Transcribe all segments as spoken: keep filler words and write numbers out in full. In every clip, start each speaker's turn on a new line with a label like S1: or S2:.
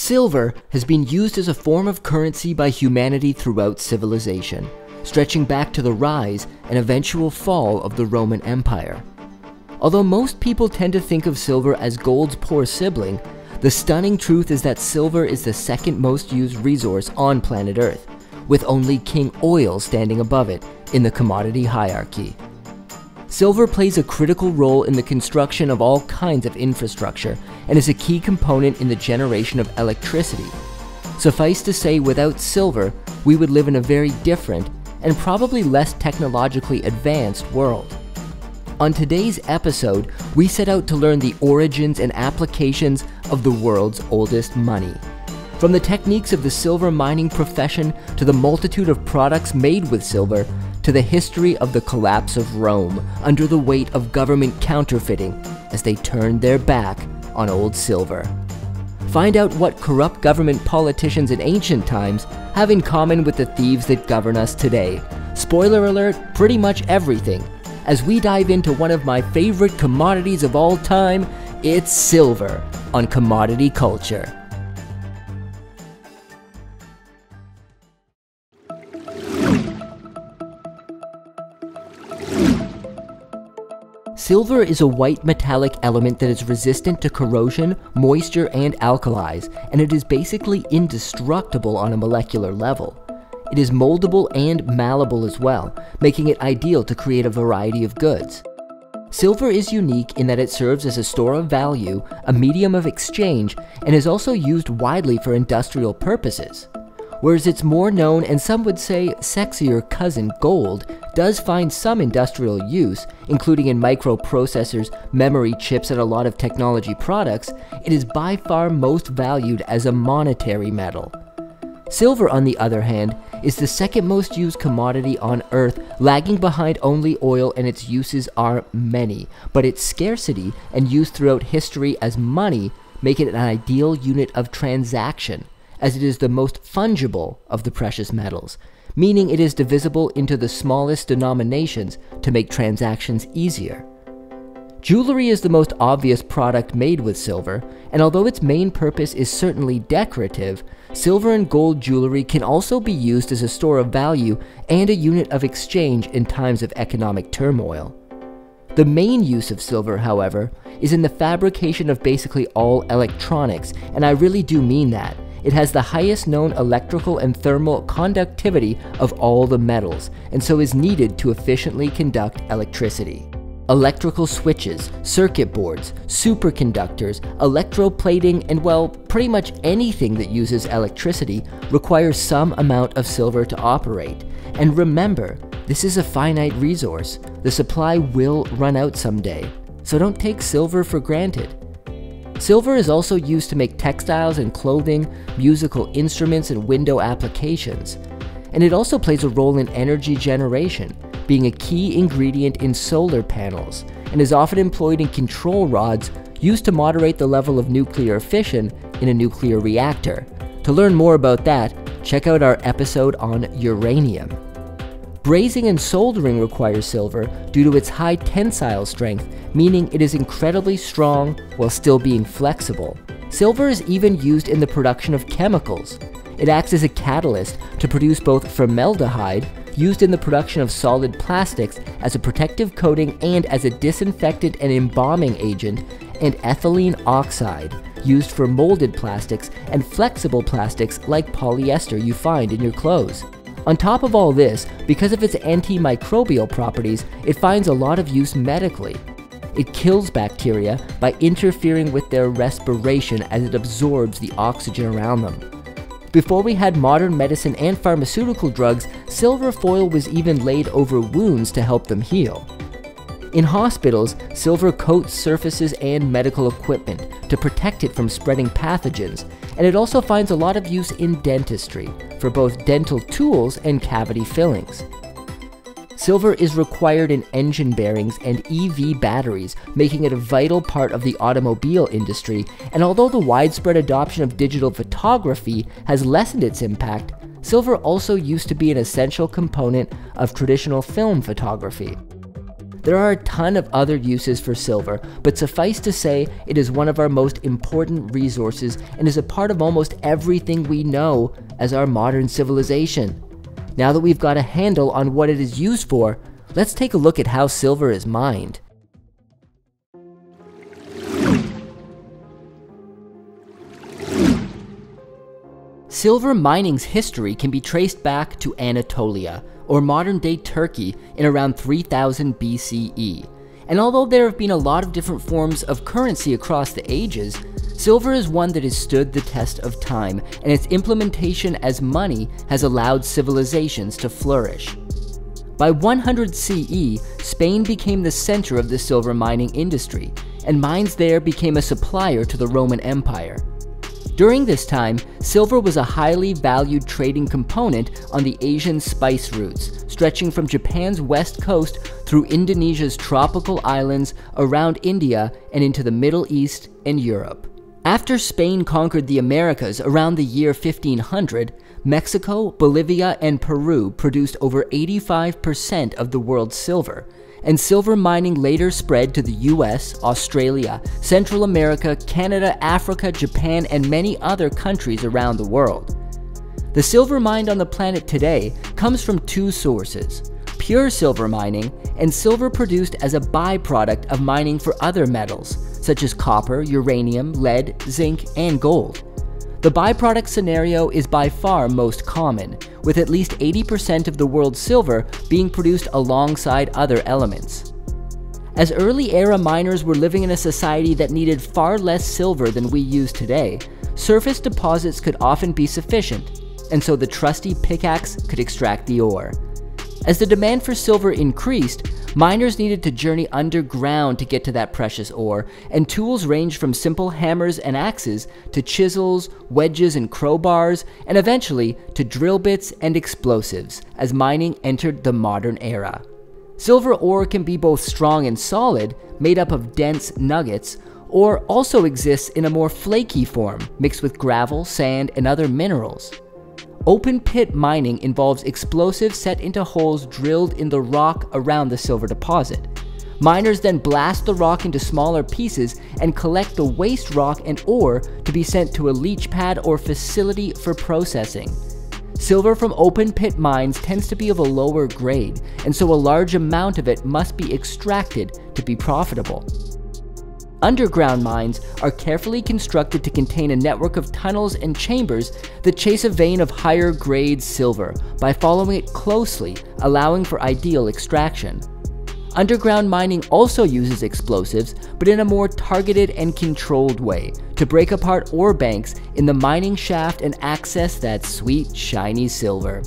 S1: Silver has been used as a form of currency by humanity throughout civilization, stretching back to the rise and eventual fall of the Roman Empire. Although most people tend to think of silver as gold's poor sibling, the stunning truth is that silver is the second most used resource on planet Earth, with only king oil standing above it in the commodity hierarchy. Silver plays a critical role in the construction of all kinds of infrastructure and is a key component in the generation of electricity. Suffice to say, without silver, we would live in a very different and probably less technologically advanced world. On today's episode, we set out to learn the origins and applications of the world's oldest money. From the techniques of the silver mining profession to the multitude of products made with silver, to the history of the collapse of Rome under the weight of government counterfeiting as they turned their back on old silver. Find out what corrupt government politicians in ancient times have in common with the thieves that govern us today. Spoiler alert, pretty much everything. As we dive into one of my favorite commodities of all time, it's silver on Commodity Culture. Silver is a white metallic element that is resistant to corrosion, moisture, and alkalis, and it is basically indestructible on a molecular level. It is moldable and malleable as well, making it ideal to create a variety of goods. Silver is unique in that it serves as a store of value, a medium of exchange, and is also used widely for industrial purposes. Whereas its more known and some would say sexier cousin gold does find some industrial use, including in microprocessors, memory chips, and a lot of technology products, it is by far most valued as a monetary metal. Silver, on the other hand, is the second most used commodity on Earth, lagging behind only oil, and its uses are many, but its scarcity and use throughout history as money make it an ideal unit of transaction, as it is the most fungible of the precious metals, meaning it is divisible into the smallest denominations to make transactions easier. Jewelry is the most obvious product made with silver, and although its main purpose is certainly decorative, silver and gold jewelry can also be used as a store of value and a unit of exchange in times of economic turmoil. The main use of silver, however, is in the fabrication of basically all electronics, and I really do mean that. It has the highest known electrical and thermal conductivity of all the metals, and so is needed to efficiently conduct electricity. Electrical switches, circuit boards, superconductors, electroplating, and well, pretty much anything that uses electricity requires some amount of silver to operate. And remember, this is a finite resource. The supply will run out someday, so don't take silver for granted. Silver is also used to make textiles and clothing, musical instruments, and window applications. And it also plays a role in energy generation, being a key ingredient in solar panels, and is often employed in control rods used to moderate the level of nuclear fission in a nuclear reactor. To learn more about that, check out our episode on uranium. Brazing and soldering requires silver due to its high tensile strength, meaning it is incredibly strong while still being flexible. Silver is even used in the production of chemicals. It acts as a catalyst to produce both formaldehyde, used in the production of solid plastics as a protective coating and as a disinfectant and embalming agent, and ethylene oxide, used for molded plastics and flexible plastics like polyester you find in your clothes. On top of all this, because of its antimicrobial properties, it finds a lot of use medically. It kills bacteria by interfering with their respiration as it absorbs the oxygen around them. Before we had modern medicine and pharmaceutical drugs, silver foil was even laid over wounds to help them heal. In hospitals, silver coats surfaces and medical equipment to protect it from spreading pathogens, and it also finds a lot of use in dentistry, for both dental tools and cavity fillings. Silver is required in engine bearings and E V batteries, making it a vital part of the automobile industry, and although the widespread adoption of digital photography has lessened its impact, silver also used to be an essential component of traditional film photography. There are a ton of other uses for silver, but suffice to say, it is one of our most important resources and is a part of almost everything we know as our modern civilization. Now that we've got a handle on what it is used for, let's take a look at how silver is mined. Silver mining's history can be traced back to Anatolia, or modern-day Turkey, in around three thousand B C E. And although there have been a lot of different forms of currency across the ages, silver is one that has stood the test of time, and its implementation as money has allowed civilizations to flourish. By one hundred C E, Spain became the center of the silver mining industry, and mines there became a supplier to the Roman Empire. During this time, silver was a highly valued trading component on the Asian spice routes, stretching from Japan's west coast through Indonesia's tropical islands, around India, and into the Middle East and Europe. After Spain conquered the Americas around the year fifteen hundred, Mexico, Bolivia, and Peru produced over eighty-five percent of the world's silver, and silver mining later spread to the U S, Australia, Central America, Canada, Africa, Japan, and many other countries around the world. The silver mined on the planet today comes from two sources: pure silver mining and silver produced as a byproduct of mining for other metals, such as copper, uranium, lead, zinc, and gold. The byproduct scenario is by far most common, with at least eighty percent of the world's silver being produced alongside other elements. As early-era miners were living in a society that needed far less silver than we use today, surface deposits could often be sufficient, and so the trusty pickaxe could extract the ore. As the demand for silver increased, miners needed to journey underground to get to that precious ore, and tools ranged from simple hammers and axes to chisels, wedges, and crowbars, and eventually to drill bits and explosives as mining entered the modern era. Silver ore can be both strong and solid, made up of dense nuggets, or also exists in a more flaky form, mixed with gravel, sand, and other minerals. Open pit mining involves explosives set into holes drilled in the rock around the silver deposit. Miners then blast the rock into smaller pieces and collect the waste rock and ore to be sent to a leach pad or facility for processing. Silver from open pit mines tends to be of a lower grade, and so a large amount of it must be extracted to be profitable. Underground mines are carefully constructed to contain a network of tunnels and chambers that chase a vein of higher grade silver by following it closely, allowing for ideal extraction. Underground mining also uses explosives, but in a more targeted and controlled way, to break apart ore banks in the mining shaft and access that sweet, shiny silver.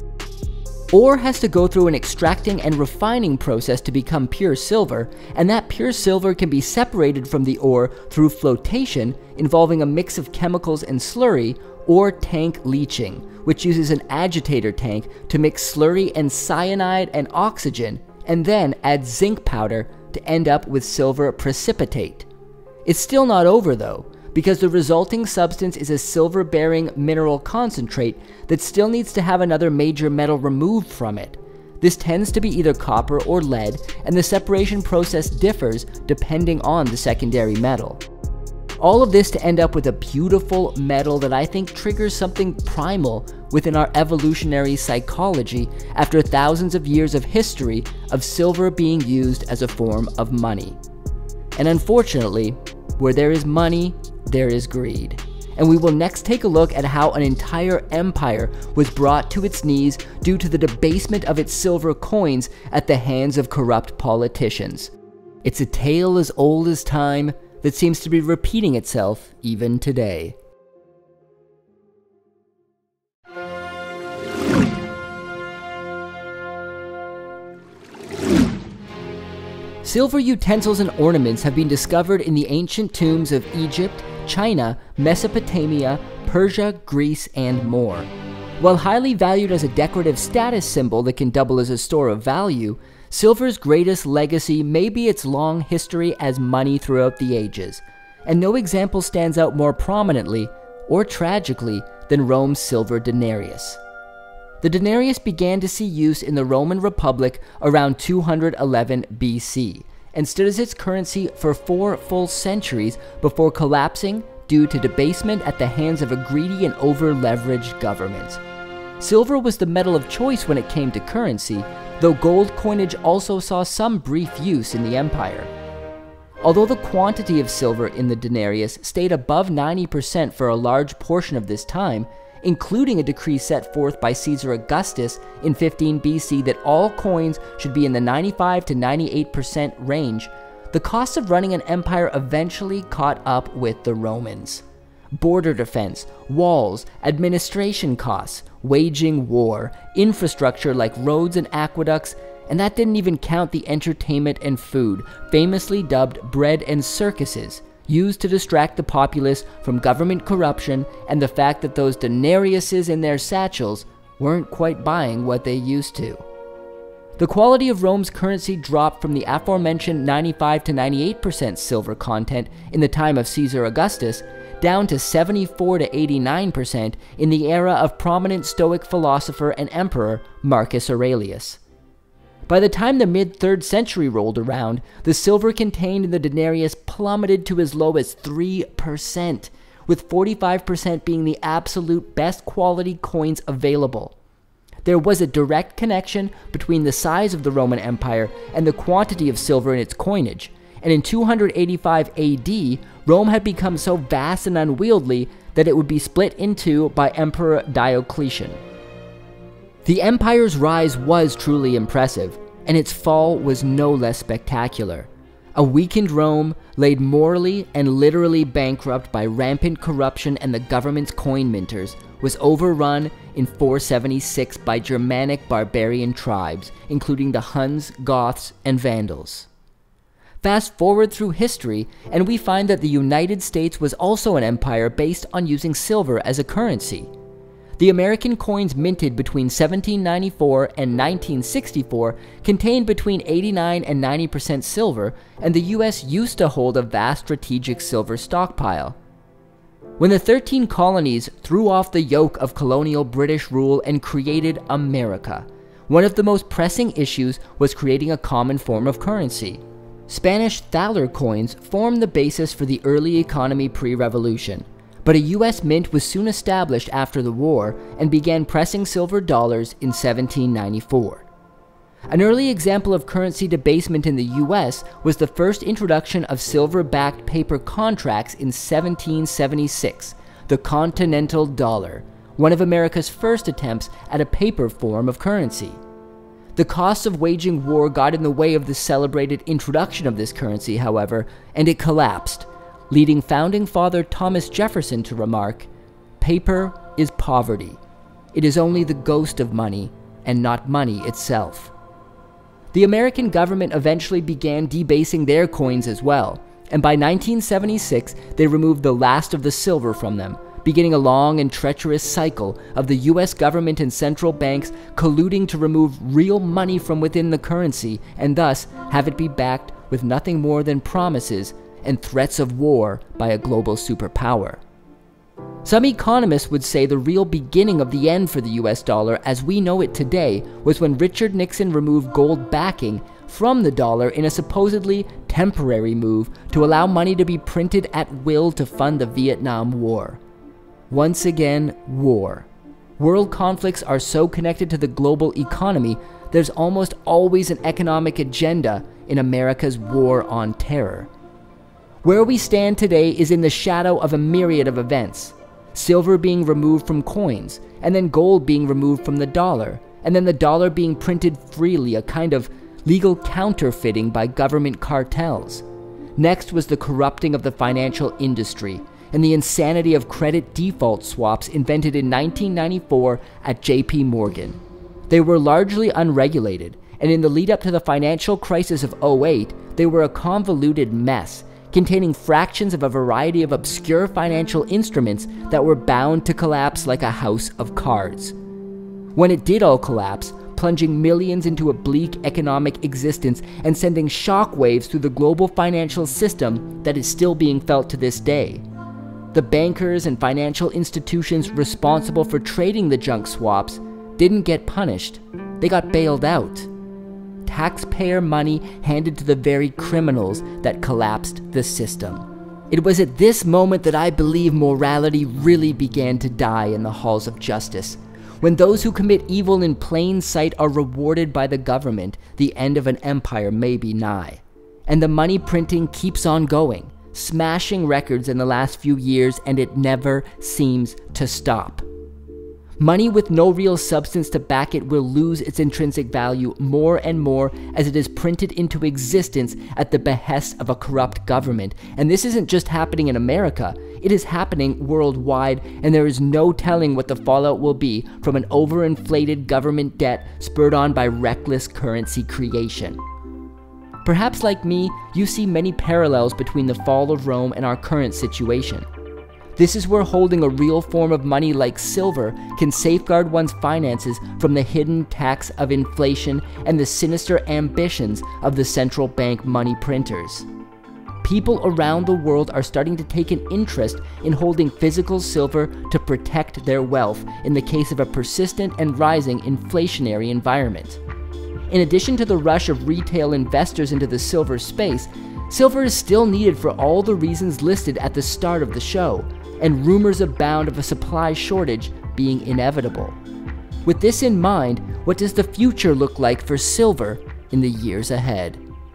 S1: Ore has to go through an extracting and refining process to become pure silver, and that pure silver can be separated from the ore through flotation, involving a mix of chemicals and slurry, or tank leaching, which uses an agitator tank to mix slurry and cyanide and oxygen, and then add zinc powder to end up with silver precipitate. It's still not over though, because the resulting substance is a silver-bearing mineral concentrate that still needs to have another major metal removed from it. This tends to be either copper or lead, and the separation process differs depending on the secondary metal. All of this to end up with a beautiful metal that I think triggers something primal within our evolutionary psychology after thousands of years of history of silver being used as a form of money. And unfortunately, where there is money, there is greed. And we will next take a look at how an entire empire was brought to its knees due to the debasement of its silver coins at the hands of corrupt politicians. It's a tale as old as time that seems to be repeating itself even today. Silver utensils and ornaments have been discovered in the ancient tombs of Egypt, China, Mesopotamia, Persia, Greece, and more. While highly valued as a decorative status symbol that can double as a store of value, silver's greatest legacy may be its long history as money throughout the ages, and no example stands out more prominently or tragically than Rome's silver denarius. The denarius began to see use in the Roman Republic around two hundred eleven B C and stood as its currency for four full centuries before collapsing due to debasement at the hands of a greedy and over-leveraged government. Silver was the metal of choice when it came to currency, though gold coinage also saw some brief use in the empire. Although the quantity of silver in the denarius stayed above ninety percent for a large portion of this time, including a decree set forth by Caesar Augustus in fifteen B C that all coins should be in the ninety-five to ninety-eight percent range, the cost of running an empire eventually caught up with the Romans. Border defense, walls, administration costs, waging war, infrastructure like roads and aqueducts, and that didn't even count the entertainment and food, famously dubbed bread and circuses, used to distract the populace from government corruption and the fact that those denariuses in their satchels weren't quite buying what they used to. The quality of Rome's currency dropped from the aforementioned ninety-five to ninety-eight percent silver content in the time of Caesar Augustus down to seventy-four to eighty-nine percent in the era of prominent Stoic philosopher and emperor Marcus Aurelius. By the time the mid-third century rolled around, the silver contained in the denarius plummeted to as low as three percent, with forty-five percent being the absolute best quality coins available. There was a direct connection between the size of the Roman Empire and the quantity of silver in its coinage, and in two hundred eighty-five A D, Rome had become so vast and unwieldy that it would be split in two by Emperor Diocletian. The empire's rise was truly impressive, and its fall was no less spectacular. A weakened Rome, laid morally and literally bankrupt by rampant corruption and the government's coin minters, was overrun in four seventy-six by Germanic barbarian tribes, including the Huns, Goths, and Vandals. Fast forward through history, and we find that the United States was also an empire based on using silver as a currency. The American coins minted between seventeen ninety-four and nineteen sixty-four contained between eighty-nine and ninety percent silver, and the U S used to hold a vast strategic silver stockpile. When the thirteen colonies threw off the yoke of colonial British rule and created America, one of the most pressing issues was creating a common form of currency. Spanish thaler coins formed the basis for the early economy pre-revolution, but a U S mint was soon established after the war and began pressing silver dollars in seventeen ninety-four. An early example of currency debasement in the U S was the first introduction of silver-backed paper contracts in seventeen seventy-six, the Continental Dollar, one of America's first attempts at a paper form of currency. The costs of waging war got in the way of the celebrated introduction of this currency, however, and it collapsed, leading founding father Thomas Jefferson to remark, "Paper is poverty. It is only the ghost of money, and not money itself." The American government eventually began debasing their coins as well, and by nineteen seventy-six they removed the last of the silver from them, beginning a long and treacherous cycle of the U S government and central banks colluding to remove real money from within the currency and thus have it be backed with nothing more than promises and threats of war by a global superpower. Some economists would say the real beginning of the end for the U S dollar as we know it today was when Richard Nixon removed gold backing from the dollar in a supposedly temporary move to allow money to be printed at will to fund the Vietnam War. Once again, war. World conflicts are so connected to the global economy, there's almost always an economic agenda in America's war on terror. Where we stand today is in the shadow of a myriad of events. Silver being removed from coins, and then gold being removed from the dollar, and then the dollar being printed freely, a kind of legal counterfeiting by government cartels. Next was the corrupting of the financial industry, and the insanity of credit default swaps invented in nineteen ninety-four at J P Morgan. They were largely unregulated, and in the lead up to the financial crisis of oh eight, they were a convoluted mess, containing fractions of a variety of obscure financial instruments that were bound to collapse like a house of cards. When it did all collapse, plunging millions into a bleak economic existence and sending shockwaves through the global financial system that is still being felt to this day. The bankers and financial institutions responsible for trading the junk swaps didn't get punished. They got bailed out. Taxpayer money handed to the very criminals that collapsed the system. It was at this moment that I believe morality really began to die in the halls of justice. When those who commit evil in plain sight are rewarded by the government, the end of an empire may be nigh. And the money printing keeps on going, smashing records in the last few years, and it never seems to stop. Money with no real substance to back it will lose its intrinsic value more and more as it is printed into existence at the behest of a corrupt government. And this isn't just happening in America, it is happening worldwide, and there is no telling what the fallout will be from an overinflated government debt spurred on by reckless currency creation. Perhaps like me, you see many parallels between the fall of Rome and our current situation. This is where holding a real form of money like silver can safeguard one's finances from the hidden tax of inflation and the sinister ambitions of the central bank money printers. People around the world are starting to take an interest in holding physical silver to protect their wealth in the case of a persistent and rising inflationary environment. In addition to the rush of retail investors into the silver space, silver is still needed for all the reasons listed at the start of the show, and rumors abound of a supply shortage being inevitable. With this in mind, what does the future look like for silver in the years ahead?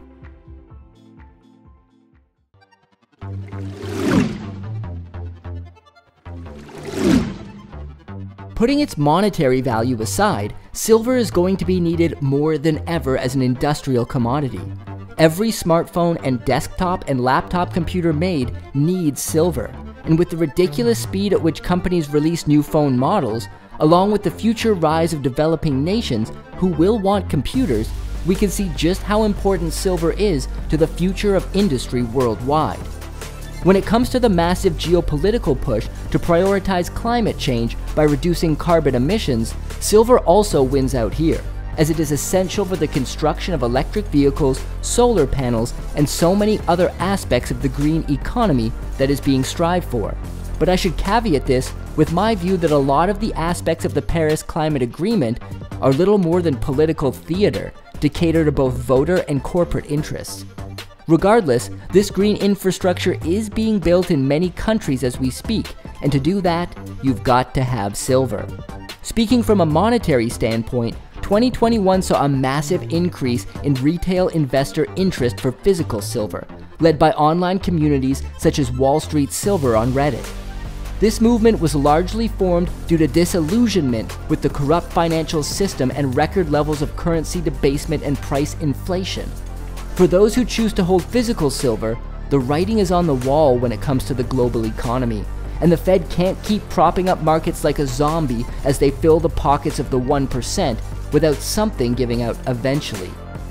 S1: Putting its monetary value aside, silver is going to be needed more than ever as an industrial commodity. Every smartphone and desktop and laptop computer made needs silver. And with the ridiculous speed at which companies release new phone models, along with the future rise of developing nations who will want computers, we can see just how important silver is to the future of industry worldwide. When it comes to the massive geopolitical push to prioritize climate change by reducing carbon emissions, silver also wins out here, as it is essential for the construction of electric vehicles, solar panels, and so many other aspects of the green economy that is being strived for. But I should caveat this with my view that a lot of the aspects of the Paris Climate Agreement are little more than political theater to cater to both voter and corporate interests. Regardless, this green infrastructure is being built in many countries as we speak, and to do that, you've got to have silver. Speaking from a monetary standpoint, twenty twenty-one saw a massive increase in retail investor interest for physical silver, led by online communities such as Wall Street Silver on Reddit. This movement was largely formed due to disillusionment with the corrupt financial system and record levels of currency debasement and price inflation. For those who choose to hold physical silver, the writing is on the wall when it comes to the global economy, and the Fed can't keep propping up markets like a zombie as they fill the pockets of the one percent without something giving out eventually.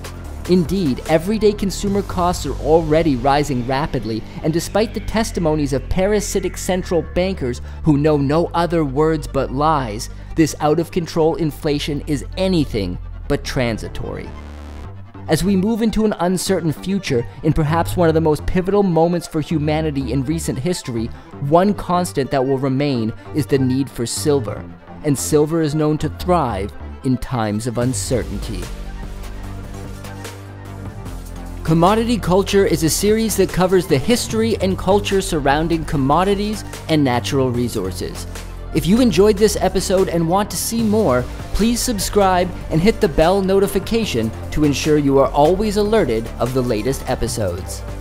S1: Indeed, everyday consumer costs are already rising rapidly, and despite the testimonies of parasitic central bankers who know no other words but lies, this out-of-control inflation is anything but transitory. As we move into an uncertain future, in perhaps one of the most pivotal moments for humanity in recent history, one constant that will remain is the need for silver, and silver is known to thrive in times of uncertainty. Commodity Culture is a series that covers the history and culture surrounding commodities and natural resources. If you enjoyed this episode and want to see more, please subscribe and hit the bell notification to ensure you are always alerted of the latest episodes.